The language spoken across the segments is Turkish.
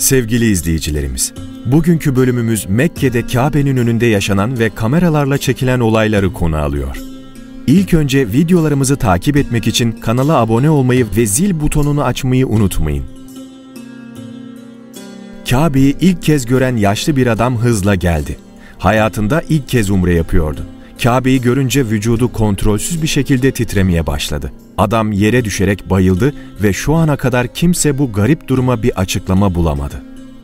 Sevgili izleyicilerimiz, bugünkü bölümümüz Mekke'de Kabe'nin önünde yaşanan ve kameralarla çekilen olayları konu alıyor. İlk önce videolarımızı takip etmek için kanala abone olmayı ve zil butonunu açmayı unutmayın. Kabe'yi ilk kez gören yaşlı bir adam hızla geldi. Hayatında ilk kez umre yapıyordu. Kabe'yi görünce vücudu kontrolsüz bir şekilde titremeye başladı. Adam yere düşerek bayıldı ve şu ana kadar kimse bu garip duruma bir açıklama bulamadı.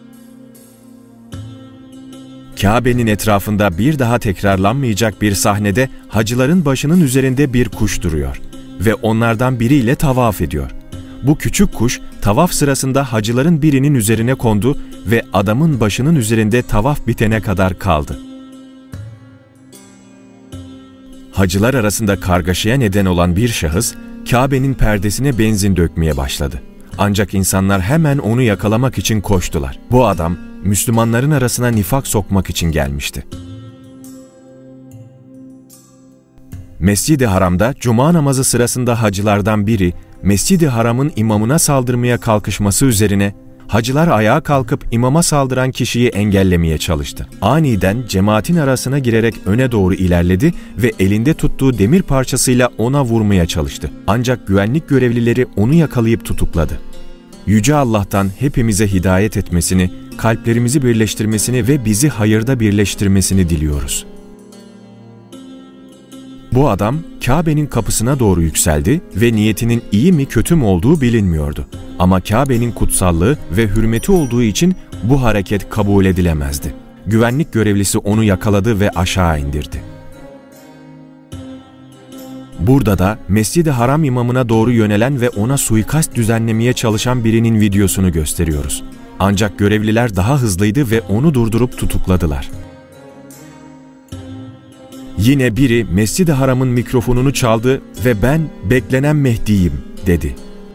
Kabe'nin etrafında bir daha tekrarlanmayacak bir sahnede hacıların başının üzerinde bir kuş duruyor ve onlardan biriyle tavaf ediyor. Bu küçük kuş tavaf sırasında hacıların birinin üzerine kondu ve adamın başının üzerinde tavaf bitene kadar kaldı. Hacılar arasında kargaşaya neden olan bir şahıs, Kabe'nin perdesine benzin dökmeye başladı. Ancak insanlar hemen onu yakalamak için koştular. Bu adam, Müslümanların arasına nifak sokmak için gelmişti. Mescid-i Haram'da cuma namazı sırasında hacılardan biri, Mescid-i Haram'ın imamına saldırmaya kalkışması üzerine, hacılar ayağa kalkıp imama saldıran kişiyi engellemeye çalıştı. Aniden cemaatin arasına girerek öne doğru ilerledi ve elinde tuttuğu demir parçasıyla ona vurmaya çalıştı. Ancak güvenlik görevlileri onu yakalayıp tutukladı. Yüce Allah'tan hepimize hidayet etmesini, kalplerimizi birleştirmesini ve bizi hayırda birleştirmesini diliyoruz. Bu adam Kabe'nin kapısına doğru yükseldi ve niyetinin iyi mi kötü mü olduğu bilinmiyordu. Ama Kabe'nin kutsallığı ve hürmeti olduğu için bu hareket kabul edilemezdi. Güvenlik görevlisi onu yakaladı ve aşağı indirdi. Burada da Mescid-i Haram imamına doğru yönelen ve ona suikast düzenlemeye çalışan birinin videosunu gösteriyoruz. Ancak görevliler daha hızlıydı ve onu durdurup tutukladılar. Yine biri Mescid-i Haram'ın mikrofonunu çaldı ve "Ben beklenen Mehdi'yim" dedi.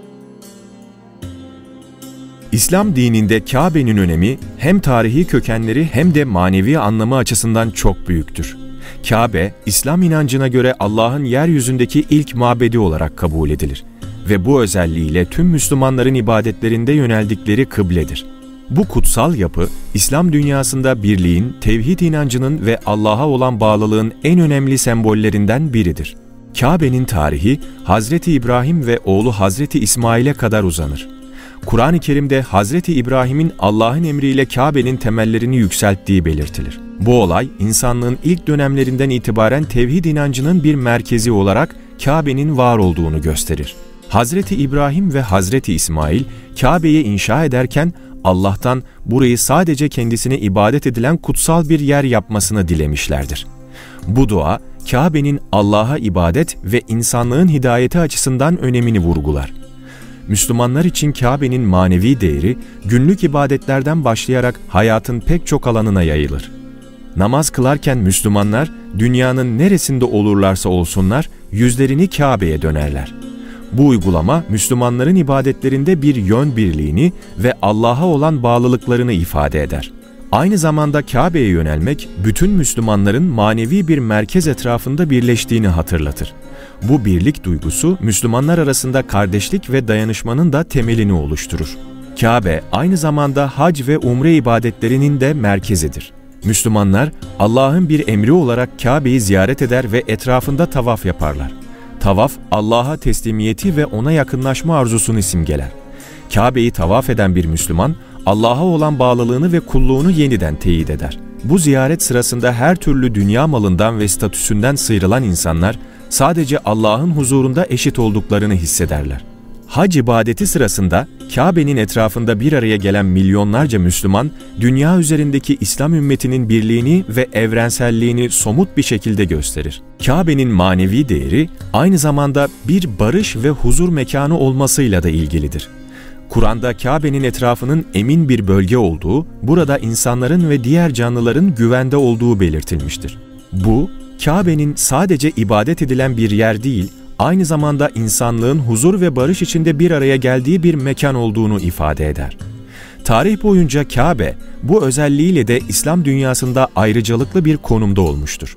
İslam dininde Kabe'nin önemi hem tarihi kökenleri hem de manevi anlamı açısından çok büyüktür. Kabe, İslam inancına göre Allah'ın yeryüzündeki ilk mabedi olarak kabul edilir ve bu özelliğiyle tüm Müslümanların ibadetlerinde yöneldikleri kıbledir. Bu kutsal yapı, İslam dünyasında birliğin, tevhid inancının ve Allah'a olan bağlılığın en önemli sembollerinden biridir. Kabe'nin tarihi, Hazreti İbrahim ve oğlu Hazreti İsmail'e kadar uzanır. Kur'an-ı Kerim'de Hazreti İbrahim'in Allah'ın emriyle Kabe'nin temellerini yükselttiği belirtilir. Bu olay, insanlığın ilk dönemlerinden itibaren tevhid inancının bir merkezi olarak Kabe'nin var olduğunu gösterir. Hazreti İbrahim ve Hazreti İsmail, Kabe'yi inşa ederken Allah'tan burayı sadece kendisine ibadet edilen kutsal bir yer yapmasını dilemişlerdir. Bu dua, Kabe'nin Allah'a ibadet ve insanlığın hidayeti açısından önemini vurgular. Müslümanlar için Kabe'nin manevi değeri, günlük ibadetlerden başlayarak hayatın pek çok alanına yayılır. Namaz kılarken Müslümanlar, dünyanın neresinde olurlarsa olsunlar, yüzlerini Kabe'ye dönerler. Bu uygulama, Müslümanların ibadetlerinde bir yön birliğini ve Allah'a olan bağlılıklarını ifade eder. Aynı zamanda Kabe'ye yönelmek, bütün Müslümanların manevi bir merkez etrafında birleştiğini hatırlatır. Bu birlik duygusu, Müslümanlar arasında kardeşlik ve dayanışmanın da temelini oluşturur. Kabe, aynı zamanda hac ve umre ibadetlerinin de merkezidir. Müslümanlar, Allah'ın bir emri olarak Kabe'yi ziyaret eder ve etrafında tavaf yaparlar. Tavaf, Allah'a teslimiyeti ve ona yakınlaşma arzusunu simgeler. Kabe'yi tavaf eden bir Müslüman, Allah'a olan bağlılığını ve kulluğunu yeniden teyit eder. Bu ziyaret sırasında her türlü dünya malından ve statüsünden sıyrılan insanlar, sadece Allah'ın huzurunda eşit olduklarını hissederler. Hac ibadeti sırasında Kabe'nin etrafında bir araya gelen milyonlarca Müslüman, dünya üzerindeki İslam ümmetinin birliğini ve evrenselliğini somut bir şekilde gösterir. Kabe'nin manevi değeri aynı zamanda bir barış ve huzur mekanı olmasıyla da ilgilidir. Kur'an'da Kabe'nin etrafının emin bir bölge olduğu, burada insanların ve diğer canlıların güvende olduğu belirtilmiştir. Bu, Kabe'nin sadece ibadet edilen bir yer değil, aynı zamanda insanlığın huzur ve barış içinde bir araya geldiği bir mekan olduğunu ifade eder. Tarih boyunca Kabe, bu özelliğiyle de İslam dünyasında ayrıcalıklı bir konumda olmuştur.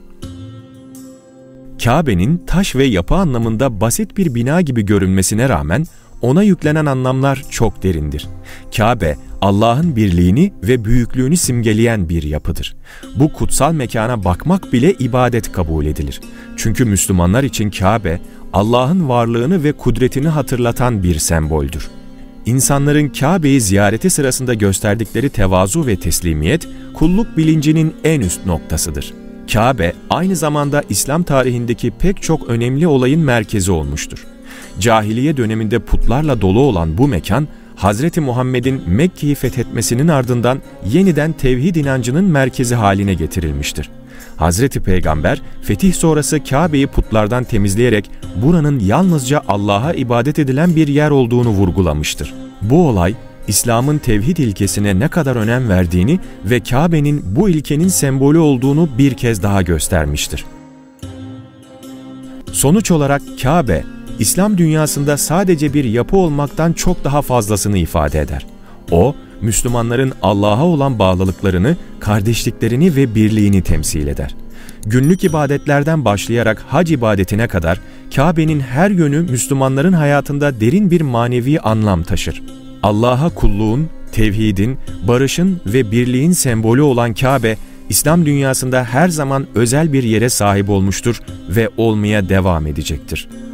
Kabe'nin taş ve yapı anlamında basit bir bina gibi görünmesine rağmen, ona yüklenen anlamlar çok derindir. Kabe, Allah'ın birliğini ve büyüklüğünü simgeleyen bir yapıdır. Bu kutsal mekana bakmak bile ibadet kabul edilir. Çünkü Müslümanlar için Kabe, Allah'ın varlığını ve kudretini hatırlatan bir semboldür. İnsanların Kabe'yi ziyareti sırasında gösterdikleri tevazu ve teslimiyet, kulluk bilincinin en üst noktasıdır. Kabe, aynı zamanda İslam tarihindeki pek çok önemli olayın merkezi olmuştur. Cahiliye döneminde putlarla dolu olan bu mekan, Hazreti Muhammed'in Mekke'yi fethetmesinin ardından yeniden tevhid inancının merkezi haline getirilmiştir. Hazreti Peygamber, fetih sonrası Kabe'yi putlardan temizleyerek buranın yalnızca Allah'a ibadet edilen bir yer olduğunu vurgulamıştır. Bu olay, İslam'ın tevhid ilkesine ne kadar önem verdiğini ve Kabe'nin bu ilkenin sembolü olduğunu bir kez daha göstermiştir. Sonuç olarak Kabe, İslam dünyasında sadece bir yapı olmaktan çok daha fazlasını ifade eder. O, Müslümanların Allah'a olan bağlılıklarını, kardeşliklerini ve birliğini temsil eder. Günlük ibadetlerden başlayarak hac ibadetine kadar Kabe'nin her yönü Müslümanların hayatında derin bir manevi anlam taşır. Allah'a kulluğun, tevhidin, barışın ve birliğin sembolü olan Kabe, İslam dünyasında her zaman özel bir yere sahip olmuştur ve olmaya devam edecektir.